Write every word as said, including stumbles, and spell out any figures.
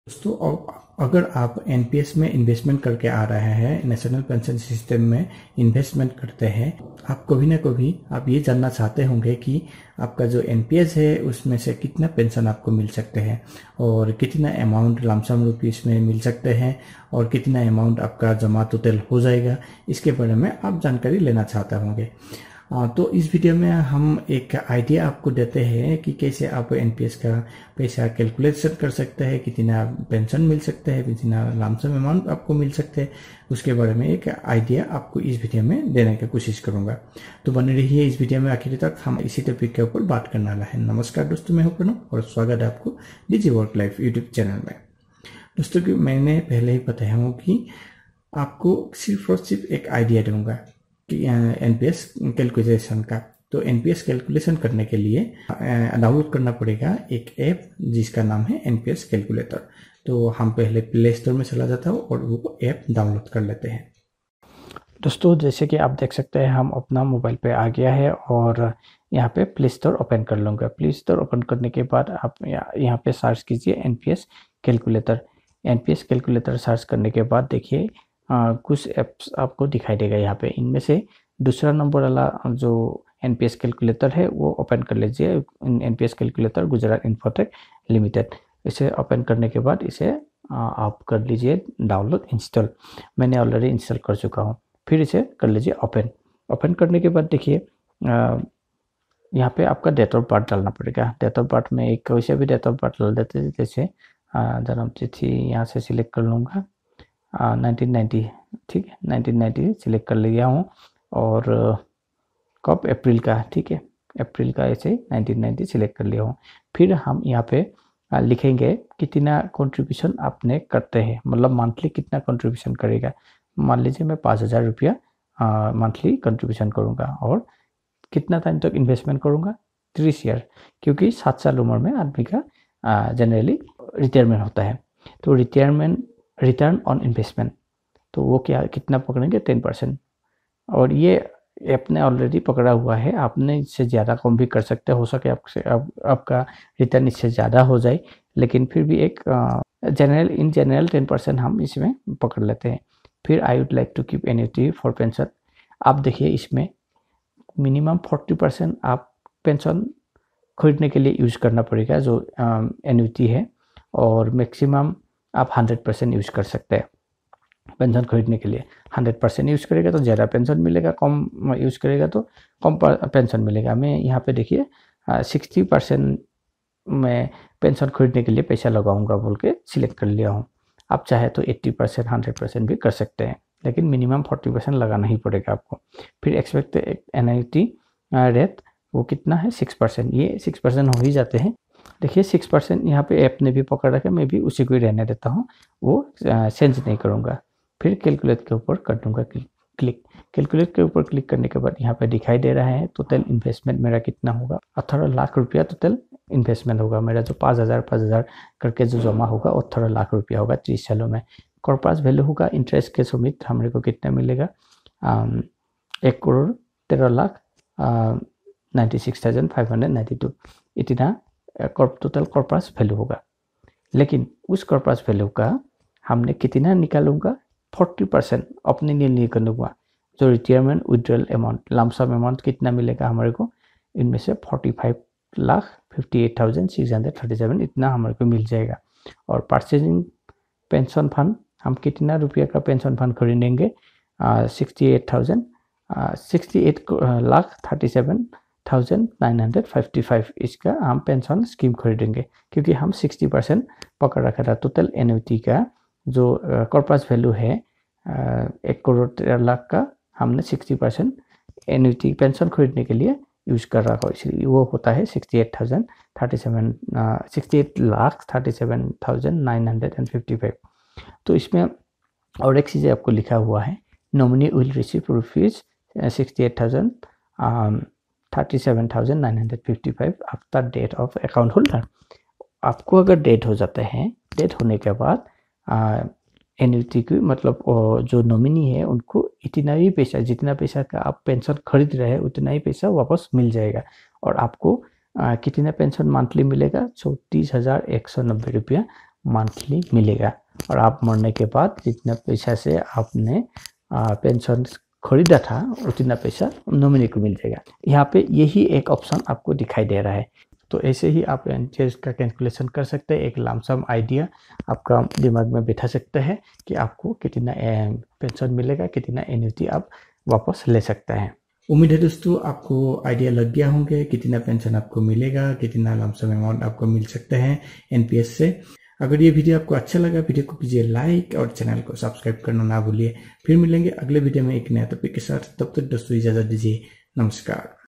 दोस्तों, अ- अगर आप एनपीएस में इन्वेस्टमेंट करके आ रहे हैं, नेशनल पेंशन सिस्टम में इन्वेस्टमेंट करते हैं, आप कभी ना कभी आप ये जानना चाहते होंगे कि आपका जो एनपीएस है उसमें से कितना पेंशन आपको मिल सकते हैं और कितना अमाउंट लमसम रुपीस में मिल सकते हैं और कितना अमाउंट आपका जमा टोटल हो जाएगा, इसके बारे में आप जानकारी लेना चाहते होंगे। आ, तो इस वीडियो में हम एक आइडिया आपको देते हैं कि कैसे आप एनपीएस का पैसा कैलकुलेशन कर सकते हैं, कितना पेंशन मिल सकता है, कितना लमसम अमाउंट आपको मिल सकते हैं, उसके बारे में एक आइडिया आपको इस वीडियो में देने की कोशिश करूंगा। तो बने रहिए इस वीडियो में आखिर तक, हम इसी टॉपिक के ऊपर बात करने वाला है। नमस्कार दोस्तों, मैं हूं प्रणव और स्वागत है आपको digi work life YouTube channel में। दोस्तों की मैंने पहले ही बताया हूँ कि आपको सिर्फ और सिर्फ एक आइडिया दूंगा एनपीएस कैलकुलेशन का। तो एनपीएस कैलकुलेशन करने के लिए डाउनलोड करना पड़ेगा एक ऐप जिसका नाम है एनपीएस कैलकुलेटर। तो हम पहले प्ले स्टोर में चला जाता हूँ और वो ऐप डाउनलोड कर लेते हैं। दोस्तों, जैसे कि आप देख सकते हैं हम अपना मोबाइल पे आ गया है और यहाँ पे प्ले स्टोर ओपन कर लूँगा। प्ले स्टोर ओपन करने के बाद आप यहाँ पे सर्च कीजिए NPS calculator. NPS calculator search करने के बाद देखिए आ, कुछ ऐप्स आपको दिखाई देगा यहाँ पे। इनमें से दूसरा नंबर वाला जो एनपीएस कैलकुलेटर है वो ओपन कर लीजिए, NPS calculator Gujarat infotech limited. इसे ओपन करने के बाद इसे आ, आप कर लीजिए डाउनलोड इंस्टॉल। मैंने ऑलरेडी इंस्टॉल कर चुका हूँ। फिर इसे कर लीजिए ओपन। ओपन करने के बाद देखिए यहाँ पे आपका डेट ऑफ बर्थ डालना पड़ेगा। डेट ऑफ बर्थ में एक वैसे भी डेट ऑफ बर्थ डाल देते हैं, जैसे जन्म तिथि यहाँ से सिलेक्ट कर लूँगा नाइनटीन नाइंटी, ठीक है, नाइनटीन नाइंटी सिलेक्ट कर लिया हूँ। और कब, अप्रैल का, ठीक है, अप्रैल का ऐसे नाइनटीन नाइंटी सिलेक्ट कर लिया हूँ। फिर हम यहाँ पे लिखेंगे कितना कंट्रीब्यूशन आपने करते हैं, मतलब मंथली कितना कंट्रीब्यूशन करेगा। मान लीजिए मैं पाँच हज़ार रुपया मंथली कंट्रीब्यूशन करूँगा और कितना टाइम तक इन्वेस्टमेंट करूँगा, तीस ईयर, क्योंकि सात साल उम्र में आदमी का जनरली रिटायरमेंट होता है। तो रिटायरमेंट रिटर्न ऑन इन्वेस्टमेंट, तो वो क्या कितना पकड़ेंगे, टेन परसेंट। और ये आपने ऑलरेडी पकड़ा हुआ है, आपने इससे ज़्यादा कम भी कर सकते हो सके आपसे आप, आपका रिटर्न इससे ज़्यादा हो जाए, लेकिन फिर भी एक general in general ten percent हम इसमें पकड़ लेते हैं। फिर I would like to keep annuity for pension. आप देखिए इसमें मिनिमम फोर्टी परसेंट आप पेंशन खरीदने के लिए यूज़ करना पड़ेगा जो एन्युटी है, और मैक्सिमम आप हंड्रेड परसेंट यूज़ कर सकते हैं पेंशन खरीदने के लिए। हंड्रेड परसेंट यूज़ करेगा तो ज़्यादा पेंशन मिलेगा, कम यूज़ करेगा तो कम पेंशन मिलेगा। मैं यहाँ पे देखिए सिक्सटी परसेंट मैं पेंशन खरीदने के लिए पैसा लगाऊंगा बोल के सिलेक्ट कर लिया हूँ। आप चाहे तो एट्टी परसेंट हंड्रेड परसेंट भी कर सकते हैं, लेकिन मिनिमम फोर्टी परसेंट लगाना ही पड़ेगा आपको। फिर एक्सपेक्ट एन्युटी रेट वो कितना है, सिक्स परसेंट। ये सिक्स परसेंट हो ही जाते हैं। देखिए सिक्स परसेंट यहाँ पे ऐप ने भी पकड़ रखा है, मैं भी उसी को ही रहने देता हूँ, वो चेंज नहीं करूँगा। फिर कैलकुलेट के ऊपर कर दूँगा क्लिक। कैलकुलेट के ऊपर क्लिक करने के बाद यहाँ पे दिखाई दे रहा है टोटल इन्वेस्टमेंट मेरा कितना होगा। अठारह लाख रुपया टोटल इन्वेस्टमेंट होगा मेरा। जो पाँच हज़ार पाँच हज़ार करके जो जमा होगा वो अठारह लाख रुपया होगा तीस सालों में। कॉर्पस वैल्यू होगा इंटरेस्ट के समेत हमारे को कितना मिलेगा, एक करोड़ तेरह lakh ninety six thousand five hundred ninety two इतना टोटल कॉर्पस वैल्यू होगा। लेकिन उस कॉर्पस वैल्यू का हमने कितना निकालूंगा, फोर्टी परसेंट अपने लिए नहीं करूँगा। जो retirement withdrawal amount lump sum amount कितना मिलेगा हमारे को, इनमें से forty five lakh fifty eight thousand six hundred thirty seven इतना हमारे को मिल जाएगा। और परचेजिंग पेंशन फंड हम कितना रुपया का पेंशन फंड खरीदेंगे, sixty eight thousand sixty eight lakh thirty seven thousand nine hundred fifty five इसका हम पेंशन स्कीम खरीदेंगे, क्योंकि हम सिक्सटी परसेंट पकड़ रखा था। टोटल एन्युटी का जो कॉर्पस वैल्यू है एक करोड़ तेरह लाख का, हमने सिक्सटी परसेंट एन्युटी पेंशन खरीदने के लिए यूज कर रहा है, इसलिए वो होता है sixty eight thousand thirty seven sixty eight lakh thirty seven thousand nine hundred and fifty five. तो इसमें और एक चीज़ आपको लिखा हुआ है, nominee will receive rupees sixty eight thousand thirty seven thousand nine hundred fifty five after date of account holder. आपको अगर डेट हो जाता है, डेट होने के बाद एन्युटी की मतलब जो नॉमिनी है उनको इतना ही पैसा, जितना पैसा का आप पेंशन खरीद रहे हैं उतना ही पैसा वापस मिल जाएगा। और आपको आ, कितना पेंशन मंथली मिलेगा, चौंतीस हज़ार एक सौ नब्बे रुपया मंथली मिलेगा। और आप मरने के बाद जितना पैसा से आपने पेंशन खरीदा था उतना पैसा नॉमिनी को मिल जाएगा। यहाँ पे यही एक ऑप्शन आपको दिखाई दे रहा है। तो ऐसे ही आप एनपीएस का कैलकुलेशन कर सकते हैं। एक लमसम आइडिया आपका दिमाग में बैठा सकते हैं कि आपको कितना पेंशन मिलेगा, कितना एन्युटी आप वापस ले सकते हैं। उम्मीद है दोस्तों आपको आइडिया लग गया होंगे कितना पेंशन आपको मिलेगा, कितना लमसम अमाउंट आपको मिल सकते हैं एनपीएस से। अगर ये वीडियो आपको अच्छा लगा, वीडियो को कीजिए लाइक और चैनल को सब्सक्राइब करना ना भूलिए। फिर मिलेंगे अगले वीडियो में एक नया टॉपिक के साथ। तब तक दोस्तों इजाजत दीजिए। नमस्कार।